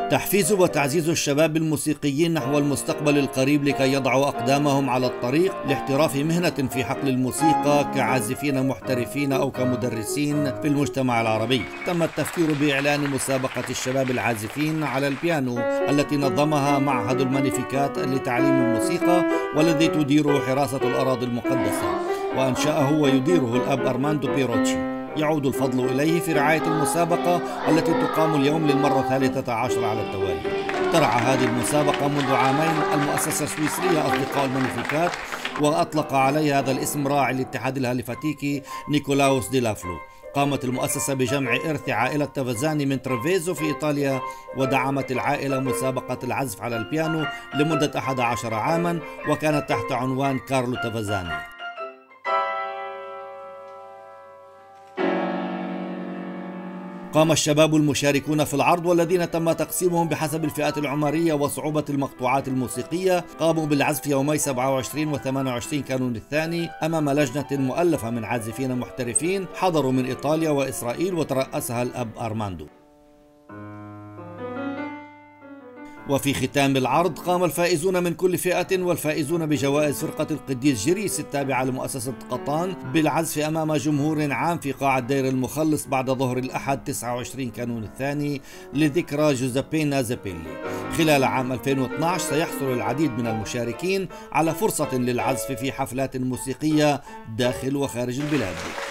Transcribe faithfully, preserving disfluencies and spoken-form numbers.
تحفيز وتعزيز الشباب الموسيقيين نحو المستقبل القريب لكي يضعوا أقدامهم على الطريق لاحتراف مهنة في حقل الموسيقى كعازفين محترفين أو كمدرسين في المجتمع العربي. تم التفكير بإعلان مسابقة الشباب العازفين على البيانو التي نظمها معهد المانيفيكات لتعليم الموسيقى والذي تديره حراسة الأراضي المقدسة، وأنشأه ويديره الأب أرماندو بيروتشي. يعود الفضل إليه في رعاية المسابقة التي تقام اليوم للمرة الثالثة عشر على التوالي. ترعى هذه المسابقة منذ عامين المؤسسة السويسرية أصدقاء المانيفيكات، وأطلق عليها هذا الاسم راعي الاتحاد الهاليفاتيكي نيكولاوس دي لافلو. قامت المؤسسة بجمع إرث عائلة تافازاني من تريفيزو في إيطاليا، ودعمت العائلة مسابقة العزف على البيانو لمدة أحد عشر عاما، وكانت تحت عنوان كارلو تافازاني. قام الشباب المشاركون في العرض والذين تم تقسيمهم بحسب الفئات العمرية وصعوبة المقطوعات الموسيقية قاموا بالعزف يومي سبعة وعشرين و ثمانية وعشرين كانون الثاني أمام لجنة مؤلفة من عازفين محترفين حضروا من إيطاليا وإسرائيل وترأسها الأب أرماندو. وفي ختام العرض قام الفائزون من كل فئة والفائزون بجوائز فرقة القديس جريس التابعة لمؤسسة قطان بالعزف أمام جمهور عام في قاعة دير المخلص بعد ظهر الأحد تسعة وعشرين كانون الثاني لذكرى جوزيبينا زابيلي. خلال عام ألفين واثني عشر سيحصل العديد من المشاركين على فرصة للعزف في حفلات موسيقية داخل وخارج البلاد.